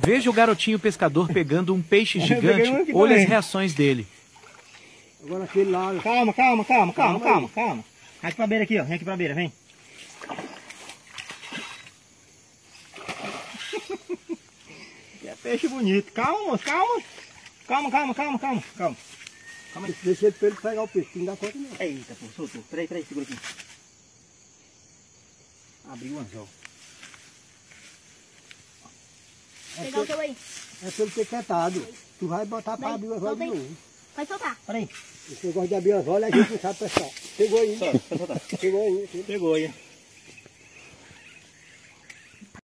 Veja o garotinho pescador pegando um peixe gigante. Olha as reações dele. Agora aquele lá... Calma. Vem aqui pra beira aqui, ó. Vem aqui pra beira, vem. É peixe bonito. Calma, moço, calma. Calma. Deixa ele pra ele pegar o peixe, não dá conta não. Eita, pô, soltou. Peraí, segura aqui. Abriu o anzol. Pegar o teu aí. É pelo ter cantado. Tu vai botar pra abrir o anzol de novo. Pode soltar. Peraí. Esse negócio de abrir o anzol, a gente não sabe pescar. Pegou aí. Solta, pode soltar. Pegou aí. Pegou aí.